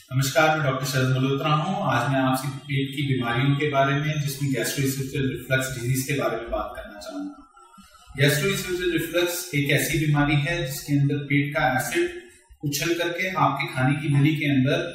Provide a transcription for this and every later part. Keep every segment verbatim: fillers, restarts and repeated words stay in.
नमस्कार, मैं डॉक्टर शरद मल्होत्रा हूँ। आज मैं आपसे पेट की बीमारियों के बारे में, जिसमें गैस्ट्रोइसोफेजियल रिफ्लक्स डिजीज के बारे में बात करना चाहूंगा। गैस्ट्रोइसोफेजियल रिफ्लक्स एक ऐसी बीमारी है जिसके अंदर पेट का एसिड उछल करके आपके खाने की नली के अंदर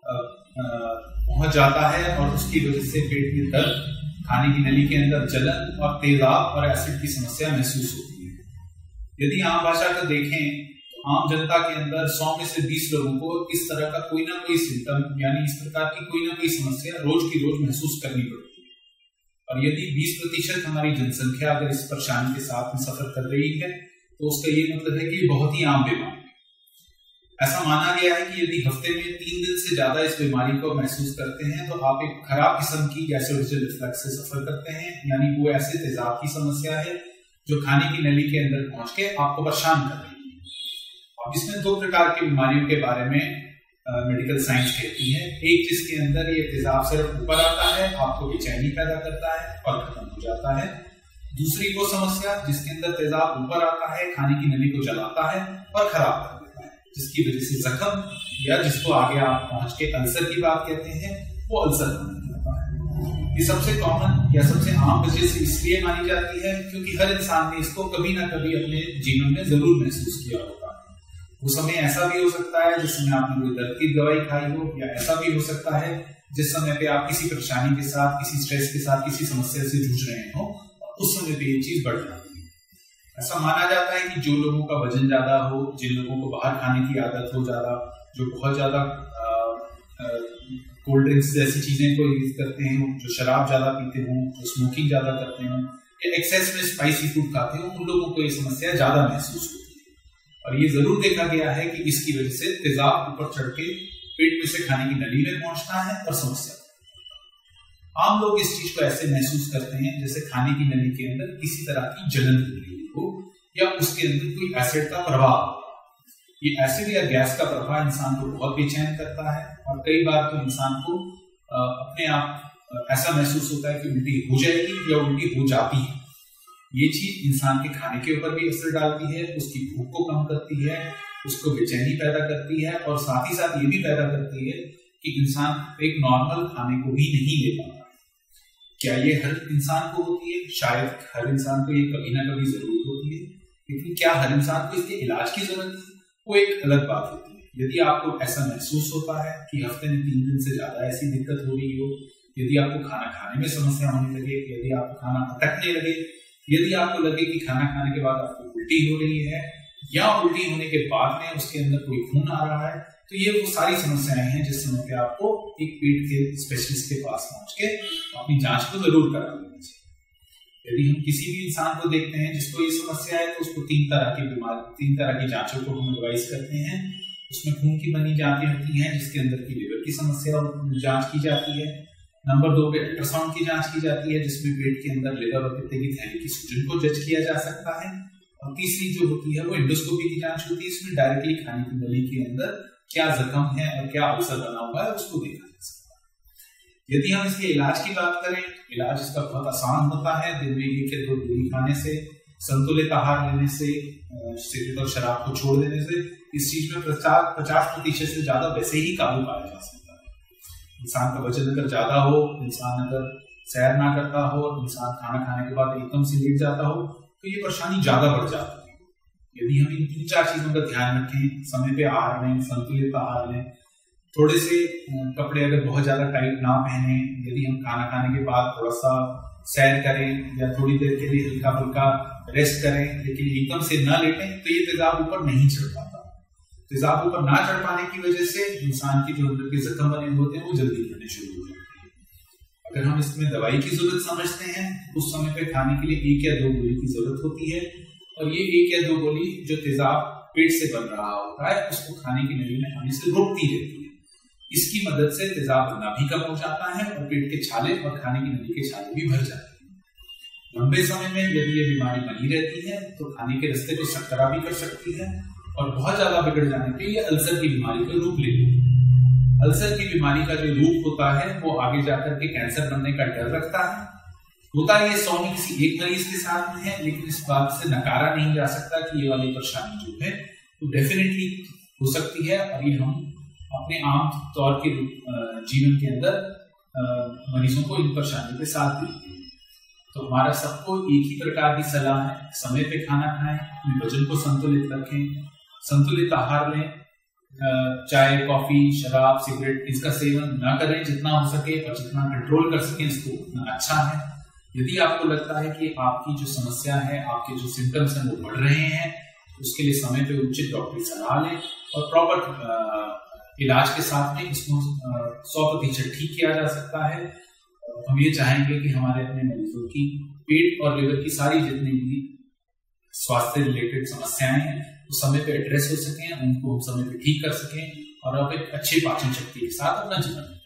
पहुंच जाता है और उसकी वजह से पेट में दर्द, खाने की नली के अंदर जलन और तेजाब और एसिड की समस्या महसूस होती है। यदि आम भाषा को देखें तो आम जनता के अंदर सौ में से बीस लोगों को इस तरह का कोई ना कोई सिम्टम यानी इस प्रकार की कोई ना कोई समस्या रोज की रोज महसूस करनी पड़ती है। और यदि बीस प्रतिशत हमारी जनसंख्या अगर इस परेशानी के साथ में सफर कर रही है तो उसका ये मतलब है कि बहुत ही आम बीमारी। ऐसा माना गया है कि यदि हफ्ते में तीन दिन से ज्यादा इस बीमारी को महसूस करते हैं तो आप एक खराब किस्म की गैस्ट्रोइसोफेजियल रिफ्लक्स से सफर करते हैं, यानी वो ऐसे तेजाब की समस्या है जो खाने की नली के अंदर पहुंच के आपको परेशान कर रही है। अब इसमें दो प्रकार की बीमारियों के बारे में मेडिकल साइंस कहती है। एक जिसके अंदर ये तेजाब सिर्फ ऊपर आता है, आपको बेचैनी पैदा करता है और खत्म हो जाता है। दूसरी वो समस्या जिसके अंदर तेजाब ऊपर आता है, खाने की नली को जलाता है और खराब कर देता है, जिसकी वजह से जख्म या जिसको आगे आप पहुंच के अल्सर की बात कहते हैं, वो अल्सर बन जाता है। ये सबसे कॉमन या सबसे आम वजह से इसलिए मानी जाती है क्योंकि हर इंसान ने इसको कभी ना कभी अपने जीवन में जरूर महसूस किया होगा। वो समय ऐसा भी हो सकता है जिस समय आपने कोई दर्द की दवाई खाई हो, या ऐसा भी हो सकता है जिस समय पे आप किसी परेशानी के साथ, किसी स्ट्रेस के साथ, किसी समस्या से जूझ रहे हो, उस समय पे ये चीज बढ़ जाती है। ऐसा माना जाता है कि जो लोगों का वजन ज्यादा हो, जिन लोगों को बाहर खाने की आदत हो ज्यादा, जो बहुत ज्यादा कोल्ड ड्रिंक्स जैसी चीजें को यूज करते हैं, जो शराब ज्यादा पीते हो, जो स्मोकिंग ज्यादा करते हो, या एक्सेस में स्पाइसी फूड खाते हो, उन लोगों को ये समस्या ज्यादा महसूस होती है। और ये जरूर देखा गया है कि इसकी वजह से तेजाब ऊपर चढ़ के पेट में से खाने की नली में पहुंचता है और समस्या। आम लोग इस चीज को ऐसे महसूस करते हैं जैसे खाने की नली के अंदर किसी तरह की जलन हो रही हो या उसके अंदर कोई एसिड का प्रभाव हो। ये एसिड या गैस का प्रभाव इंसान को बहुत बेचैन करता है और कई बार तो इंसान को अपने आप ऐसा महसूस होता है कि उल्टी हो जाएगी या उल्टी हो जाती है। ये चीज इंसान के खाने के ऊपर भी असर डालती है, उसकी भूख को कम करती है, उसको बेचैनी पैदा करती है और साथ ही साथ ये भी पैदा करती है कि इंसान एक नॉर्मल खाने को भी नहीं ले पाता। क्या ये हर इंसान को होती है? शायद हर इंसान को ये कभी ना कभी जरूर होती है, लेकिन क्या हर इंसान को इसके इलाज की जरूरत है, वो एक अलग बात होती है। यदि आपको ऐसा महसूस होता है कि हफ्ते में तीन दिन से ज्यादा ऐसी दिक्कत हो रही हो, यदि आपको खाना खाने में समस्या होने लगे, यदि आपको खाना अटकने लगे, यदि आपको लगे कि खाना खाने के बाद आपको उल्टी हो रही है या उल्टी होने के बाद में उसके अंदर कोई खून आ रहा है, तो ये वो सारी समस्याएं हैं जिस समय पे आपको एक पेट के स्पेशलिस्ट के पास पहुंच के अपनी जांच को जरूर करा लेनी चाहिए। यदि हम किसी भी इंसान को देखते हैं जिसको ये समस्या है तो उसको तीन तरह की बीमारी तीन तरह की जांचों को हम एडवाइस करते हैं। उसमें खून की बनी जांचें होती हैं जिसके अंदर की लिवर की समस्या जांच की जाती है। नंबर दो पे अल्ट्रासाउंड की जांच की जाती है जिसमें पेट के अंदर लिवर और पित्त की थैली की सूजन को जज किया जा सकता है। और तीसरी जो होती है वो एंडोस्कोपी की जांच होती है। इसमें डायरेक्टली खाने की नली के अंदर क्या जख्म है और क्या अल्सर बना हुआ है उसको देखा जा सकता है। यदि हम इसके इलाज की बात करें, इलाज इसका बहुत आसान होता है। दिन में एक या दो गोली खाने से, संतुलित आहार लेने से, सिगरेट और शराब को छोड़ देने से इस चीज में पचास पचास प्रतिशत से ज्यादा वैसे ही काबू पाया जा सकता है। इंसान का वजन अगर ज्यादा हो, इंसान अगर सैर ना करता हो, इंसान खाना खाने के बाद एकदम से लेट जाता हो, तो ये परेशानी ज्यादा बढ़ जाती है। यदि हम इन तीन चार चीजों का ध्यान रखें, समय पे आहार लें, संतुलित आहार लें, थोड़े से कपड़े अगर बहुत ज्यादा टाइट ना पहने, यदि हम खाना खाने के बाद थोड़ा सा सैर करें या थोड़ी देर के लिए हल्का फुल्का रेस्ट करें, लेकिन एकदम से न लेटें, तो ये तेजाब ऊपर नहीं चढ़ पाता। तेजाब ऊपर ना चढ़ पाने की वजह से इंसान की जो अंदर के जख्म बने होते हैं वो जल्दी बनने शुरू हो जाते हैं। अगर हम इसमें दवाई की जरूरत समझते हैं, उस समय पे खाने के लिए एक या दो गोली की जरूरत होती है और ये एक या दो गोली जो तेजाब पेट से बन रहा होता है उसको खाने की नली में आने से रोकती रहती है। इसकी मदद से तेजाब बनना भी कम हो जाता है और पेट के छाले और खाने की नली के छाले भी भर जाते हैं। लंबे समय में यदि ये बीमारी बनी रहती है तो खाने के रास्ते को सकरा भी कर सकती है और बहुत ज्यादा बिगड़ जाने पे ये अल्सर की बीमारी का रूप लेती है। अल्सर की बीमारी का जो रूप होता है वो आगे जाकर के कैंसर बनने का डर रखता है। होता ये सौ में किसी एक मरीज के साथ में है, लेकिन इस बात से नकारा नहीं जा सकता कि ये वाली परेशानी जो है वो डेफिनेटली हो सकती है और ये हम अपने आम तौर के जीवन के अंदर मरीजों को इन परेशानियों के साथ देते हैं। तो हमारा सबको एक ही प्रकार की सलाह है, समय पे खाना खाएं, अपने वजन को संतुलित रखें, संतुलित आहार लें, चाय, कॉफी, शराब, सिगरेट इसका सेवन ना करें जितना हो सके, और जितना कंट्रोल कर सकें इसको उतना अच्छा है। यदि आपको लगता है कि आपकी जो समस्या है, आपके जो सिम्टम्स हैं वो बढ़ रहे हैं, उसके लिए समय पे उचित डॉक्टरी सलाह लें और प्रॉपर इलाज के साथ में इसको सौ प्रतिशत ठीक किया जा सकता है। हम ये चाहेंगे कि हमारे अपने मरीजों की पेट और लिवर की सारी जितनी भी स्वास्थ्य रिलेटेड समस्याएं हैं वो समय पे एड्रेस हो सकें, उनको हम समय पे ठीक कर सकें और आप एक अच्छे पाचन शक्ति के साथ अपना जीवन